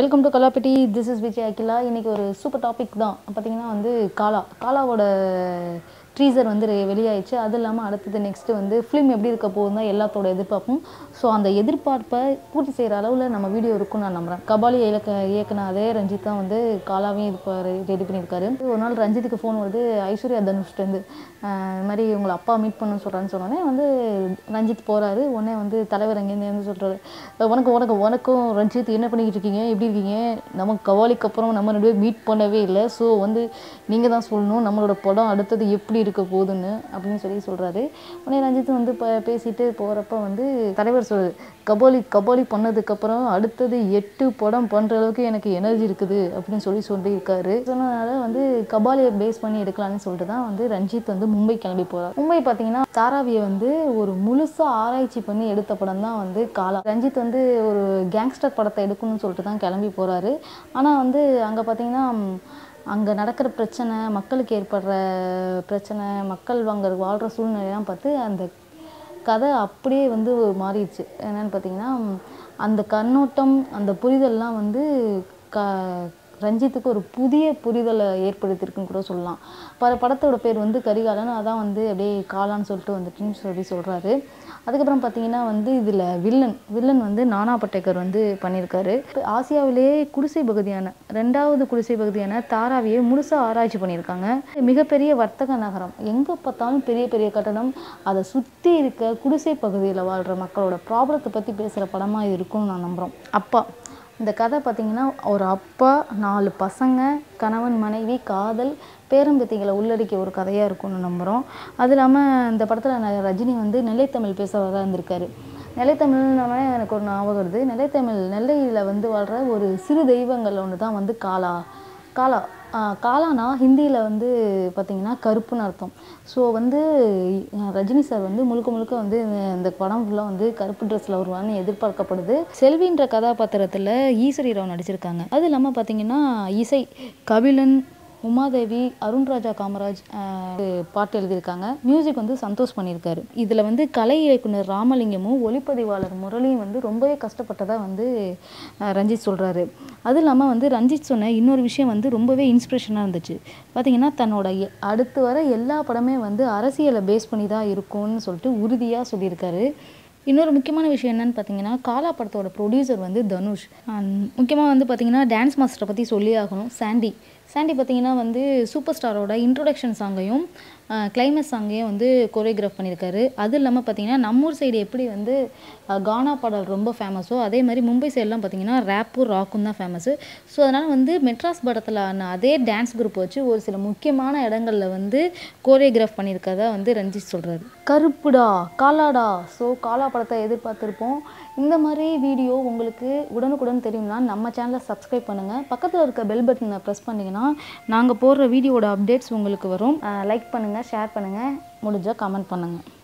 Welcome to Kalappatti. This is Vijay Akila. இன்றைக்கி ஒரு super topic தான். பார்த்திங்கன்னா வந்து காலாவோட ட்ரீசர் வந்து வெளியாயிடுச்சு. அது இல்லாமல் அடுத்தது நெக்ஸ்ட்டு வந்து ஃபிலிம் எப்படி இருக்க போகுது தான் எல்லாத்தோட எதிர்பார்ப்பும். ஸோ அந்த எதிர்பார்ப்பை பூர்த்தி செய்கிற அளவில் நம்ம வீடியோ இருக்குன்னு நான் நம்புகிறேன். கபாலி இயக்குன அதே ரஞ்சித் தான் வந்து காலாவையும் ரெடி பண்ணியிருக்காரு. ஒரு நாள் ரஞ்சித்துக்கு ஃபோன் வருது ஐஸ்வர்யா தனுஷ்டேருந்து. இது மாதிரி உங்களை அப்பா மீட் பண்ணணும்னு சொல்கிறான்னு சொன்னோன்னே வந்து ரஞ்சித் போகிறாரு. உடனே வந்து தலைவர் அங்கேருந்து வந்து சொல்கிறாரு, வணக்கம் ரஞ்சித், என்ன பண்ணிக்கிட்டு இருக்கீங்க, எப்படி இருக்கீங்க? நமக்கு கபாலிக்கு அப்புறம் நம்ம 2 பேரும் மீட் பண்ணவே இல்லை. ஸோ வந்து நீங்கள் தான் சொல்லணும் நம்மளோட படம் அடுத்தது எப்படி இருக்க போகுதுன்னு அப்படின்னு சொல்கிறாரு. உடனே ரஞ்சித் வந்து பேசிட்டு போகிறப்ப வந்து தலைவர் கபாலி பண்ணதுக்கப்புறம் அடுத்தது 8 படம் பண்ணுற அளவுக்கு எனக்கு எனர்ஜி இருக்குது அப்படின்னு சொல்லியிருக்காரு. சொன்னதுனால வந்து கபாலியை பேஸ் பண்ணி எடுக்கலான்னு சொல்லிட்டு தான் வந்து ரஞ்சித் வந்து மும்பை கிளம்பி போகிறார். மும்பை பார்த்தீங்கன்னா தாராவியை வந்து ஒரு முழுசாக ஆராய்ச்சி பண்ணி எடுத்த படம் தான் வந்து காலா. ரஞ்சித் வந்து ஒரு கேங்ஸ்டர் படத்தை எடுக்கணும்னு சொல்லிட்டு தான் கிளம்பி போகிறாரு. ஆனால் வந்து அங்கே பார்த்தீங்கன்னா அங்கே நடக்கிற பிரச்சனை, மக்களுக்கு ஏற்படுற பிரச்சனை, மக்கள் வாழ்கிற சூழ்நிலையெல்லாம் பார்த்து அந்த கதை அப்படியே வந்து மாறிடுச்சு. என்னென்னு பார்த்தீங்கன்னா அந்த கண்ணோட்டம், அந்த புரிதல்லாம் வந்து ரஞ்சித்துக்கு ஒரு புதிய புரிதலை ஏற்படுத்தியிருக்குன்னு கூட சொல்லலாம். படத்தோட பேர் வந்து கரிகாலன், அதான் வந்து அப்படியே காலான்னு சொல்லிட்டு வந்துட்டுன்னு சொல்கிறாரு. அதுக்கப்புறம் பார்த்தீங்கன்னா வந்து இதில் வில்லன் வந்து நானா பட்டேக்கர் வந்து பண்ணியிருக்காரு. ஆசியாவிலேயே குடிசை பகுதியான 2வது குடிசை பகுதியான தாராவியை முழுசாக ஆராய்ச்சி பண்ணியிருக்காங்க. மிகப்பெரிய வர்த்தக நகரம், எங்கே பார்த்தாலும் பெரிய பெரிய கட்டடம், அதை சுற்றி இருக்க குடிசை பகுதியில் வாழ்கிற மக்களோட ப்ராப்ளத்தை பற்றி பேசுகிற படமாக இருக்கும்னு நான் நம்புகிறோம். அப்பா இந்த கதை பார்த்திங்கன்னா ஒரு அப்பா, 4 பசங்க, கணவன் மனைவி, காதல், பேரம்பேத்திகளை உள்ளடக்கிய ஒரு கதையாக இருக்கும்னு நம்புகிறோம். அது இல்லாமல் இந்த படத்தில் ரஜினி வந்து நெல்லைத்தமிழ் பேசுகிறவராக இருந்திருக்காரு. நெல்லைத்தமிழ்னாலே எனக்கு ஒரு ஞாபகம் வருது. நெல்லையில் வந்து வாழ்கிற ஒரு சிறு தெய்வங்கள் ஒன்று தான் வந்து காலானா ஹிந்தியில் வந்து பார்த்திங்கன்னா கருப்புன்னு அர்த்தம். ஸோ வந்து ரஜினி சார் வந்து முழுக்க வந்து இந்த படம் ஃபுல்லாக வந்து கருப்பு ட்ரெஸ்ஸில் வருவான்னு எதிர்பார்க்கப்படுது. செல்வின்ற கதாபாத்திரத்தில் ஈஸ்வரி ராவ் நடிச்சிருக்காங்க. அது இல்லாமல் பார்த்திங்கன்னா இசை கபிலன், உமாதேவி, அருண்ராஜா காமராஜ் பாட்டு எழுதியிருக்காங்க. மியூசிக் வந்து சந்தோஷ் பண்ணியிருக்காரு. இதில் வந்து கலை இயக்குனர் ராமலிங்கமும் ஒளிப்பதிவாளர் முரளியும் வந்து ரொம்பவே கஷ்டப்பட்டதாக வந்து ரஞ்சித் சொல்கிறாரு. அது இல்லாமல் வந்து ரஞ்சித் சொன்ன இன்னொரு விஷயம் வந்து ரொம்பவே இன்ஸ்பிரேஷனாக இருந்துச்சு. பார்த்திங்கன்னா தன்னோட அடுத்து வர எல்லா படமே வந்து அரசியலை பேஸ் பண்ணி தான் இருக்கும்னு சொல்லிட்டு உறுதியாக சொல்லியிருக்காரு. இன்னொரு முக்கியமான விஷயம் என்னென்னு பார்த்தீங்கன்னா காலா படத்தோட ப்ரொடியூசர் வந்து தனுஷ். முக்கியமாக வந்து பார்த்திங்கன்னா டான்ஸ் மாஸ்டரை பற்றி சொல்லி ஆகணும். சாண்டி பார்த்திங்கன்னா வந்து சூப்பர் ஸ்டாரோட இன்ட்ரொடக்ஷன் சாங்கையும் கிளைமேக்ஸ் சாங்கையும் வந்து கோரியோகிராஃப் பண்ணியிருக்காரு. அது இல்லாமல் பார்த்திங்கன்னா நம்மூர் சைடு எப்படி வந்து கானா பாடல் ரொம்ப ஃபேமஸோ அதே மாதிரி மும்பை சைடெலாம் பார்த்திங்கன்னா ரேப்பும் ராக்கும் தான் ஃபேமஸு. ஸோ அதனால் வந்து மெட்ராஸ் படத்தில் அதே டான்ஸ் குரூப் வச்சு ஒரு சில முக்கியமான இடங்களில் வந்து கோரியோகிராஃப் பண்ணியிருக்கதா வந்து ரஞ்சித் சொல்கிறாரு. கருப்புடா காலாடா. ஸோ காலா படத்தை எதிர்பார்த்துருப்போம். இந்த மாதிரி வீடியோ உங்களுக்கு உடனுக்குடன் தெரியும்னா நம்ம சேனலை சப்ஸ்கிரைப் பண்ணுங்கள். பக்கத்தில் இருக்க பெல் பட்டனை ப்ரெஸ் பண்ணிங்கன்னா நாங்கள் போடுற வீடியோட அப்டேட்ஸ் உங்களுக்கு வரும். லைக் பண்ணுங்கள், ஷேர் பண்ணுங்கள், முடிஞ்சால் கமெண்ட் பண்ணுங்கள்.